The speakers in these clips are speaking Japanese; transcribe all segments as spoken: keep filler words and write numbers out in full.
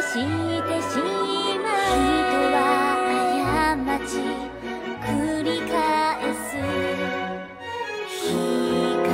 してしまう。人は過ち繰り返す。光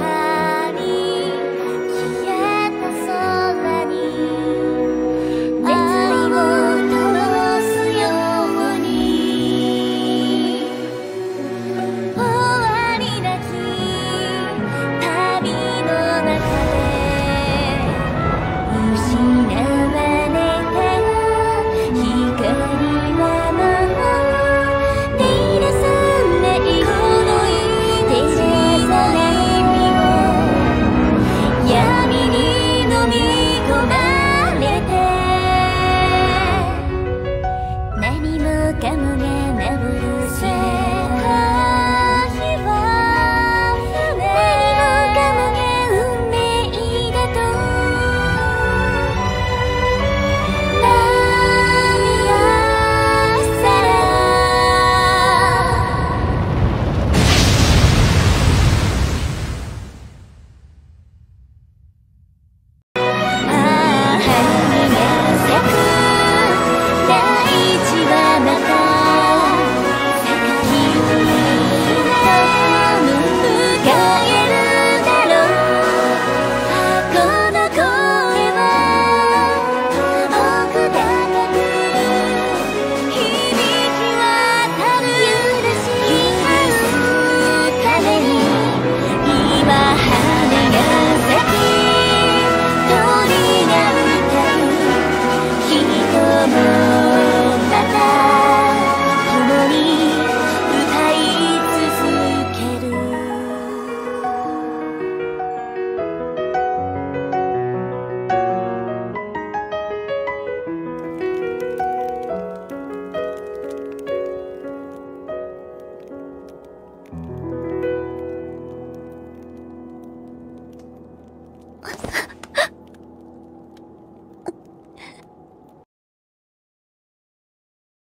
消えた空に熱を灯すように、終わりなき旅の中で失われた光はもう照らさないこの照らさない闇に飲み込まれて、何もかもがまぶる